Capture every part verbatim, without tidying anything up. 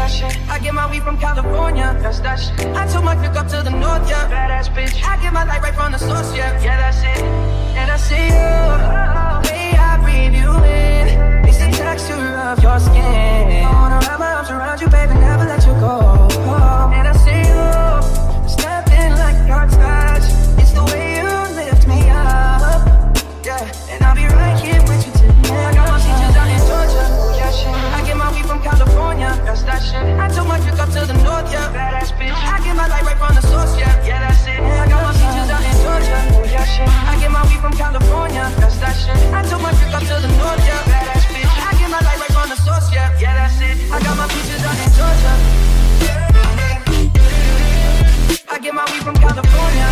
that shit. I get my weed from California, that's that shit. I took my chick up to the north, yeah, badass bitch. I get my light right from the source, yeah, yeah, that's it. And I see you, the way I breathe you in, it's the texture of your skin. I wanna wrap my arms around you, baby, never let you go. And I see you, there's nothing like your touch. It's the way you lift me up, yeah. And I'll be right here with you tonight. I got my teachers out in Georgia, yeah, shit. I get my weed from California, that's that shit. I took my chick up to the north, yeah, badass bitch. I get my light right from the source, yeah, yeah, that's it. I got my teachers out in Georgia, yeah, shit. I get my weed from California, that's that shit. I took my chick up to the north, yeah, badass bitch. I get my light right from the source, yeah, yeah, that's it. I got my teachers out in Georgia. I get my weed from California.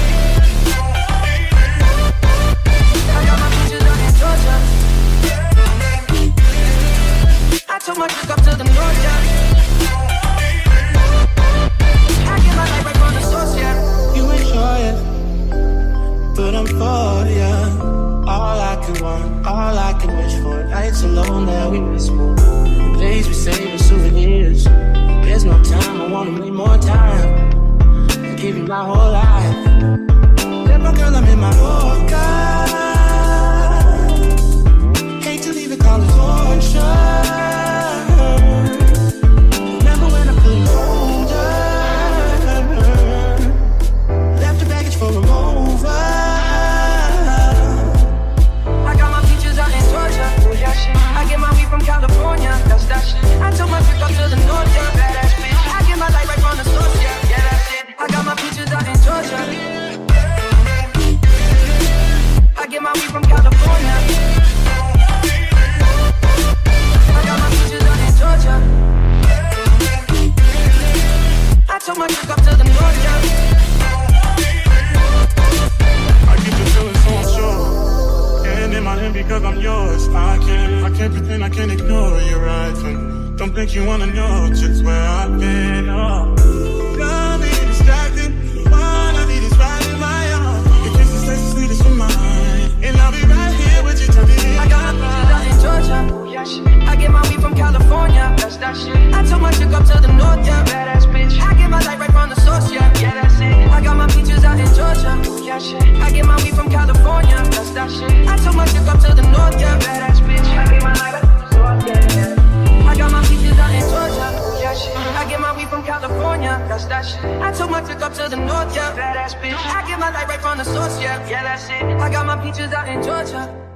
I got my teachers out in Georgia. I took my chick up to the north, yeah. I get my light right from the source, yeah. You enjoy it, but I'm for ya. All I can want, all I can wish for. Nights alone that we miss more. The days we save as souvenirs. There's no time, I wanna make more time and give you my whole life. Yeah, my girl, I'm in my Yorker. Hate to leave it, call it torture. Remember when I couldn't hold her, left the baggage for a mover. I got my peaches out in Georgia, oh yeah, shit. I get my weed from California, that's that shit. I took my chick up to the north, yeah, badass bitch. I get my light right from the source, yeah, yeah, that's it. I got my peaches out in Georgia. I get my weed from California. I got my peaches out in Georgia. I took my chick up to the north, yeah. I get the feeling so unsure, and in my hand because I'm yours. I can't, I can't pretend, I can't ignore you right from me. Don't think you wanna know just where I've been. Oh, don't be distracted. All I need is right in my arms. Your kisses taste the sweetest for mine, and I'll be right here with you till the end. I got my peaches out in Georgia, oh yeah, shit. I get my weed from California, that's that shit. I took my chick up to the north, yeah, badass bitch. I get my light right from the source, yeah, yeah, that's it. I got my peaches out in Georgia, oh yeah, shit. I get my weed from California, that's that shit. I took my chick up to the north, yeah, badass bitch. I get my light right from the source, yeah, yeah. I got my peaches out in Georgia, oh yeah, shit. I get my weed from California, that's that shit. I took my chick up to the north, yeah, badass bitch. I get my light right from the source, yeah, yeah, that's it. I got my peaches out in Georgia.